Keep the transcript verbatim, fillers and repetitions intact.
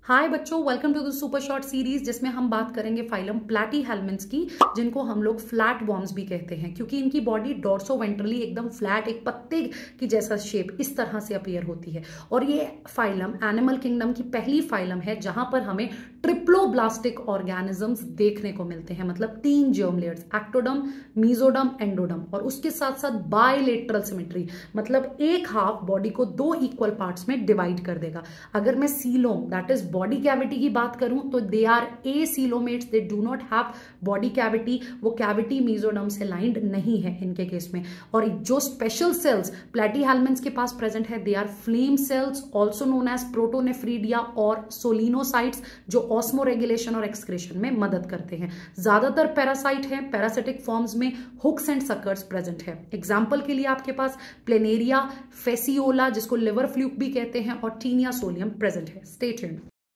हाय बच्चों, welcome to the super short series जिसमें हम बात करेंगे फाइलम प्लैटीहेल्मिन्थ्स की, जिनको हम लोग फ्लैट वॉर्म्स भी कहते हैं क्योंकि इनकी बॉडी डॉर्सोवेंट्रली एकदम फ्लैट, एक पत्ते की जैसा शेप इस तरह से अपीयर होती है। और ये फाइलम एनिमल किंगडम की पहली फाइलम है जहां पर हमें ट्रिप्लोब्लास्टिक ऑर्गेनिजम्स देखने को मिलते हैं, मतलब तीन germ layers, ectoderm, mesoderm, endoderm, और उसके साथ साथ बायलेटरल सिमेट्री, मतलब एक हाफ बॉडी को दो इक्वल पार्ट्स में डिवाइड कर देगा। अगर मैं coelom that is body cavity की बात करूं तो they are acoelomates, they do not have body cavity, वो कैविटी मीजोडर्म से लाइंड नहीं है इनके केस में। और जो स्पेशल सेल्स प्लैटीहेल्मिन्थ्स के पास प्रेजेंट है they are flame cells, also known as protonephridia और सोलिनोसाइट्स, जो ऑस्मो रेगुलेशन और एक्सक्रेशन में मदद करते हैं। ज्यादातर पैरासाइट है, पैरासिटिक फॉर्म्स में हुक्स एंड सकर्स प्रेजेंट है। एग्जाम्पल के लिए आपके पास प्लेनेरिया, फेसियोला जिसको लिवर फ्लूक भी कहते हैं, और टीनिया सोलियम प्रेजेंट है। Stay tuned.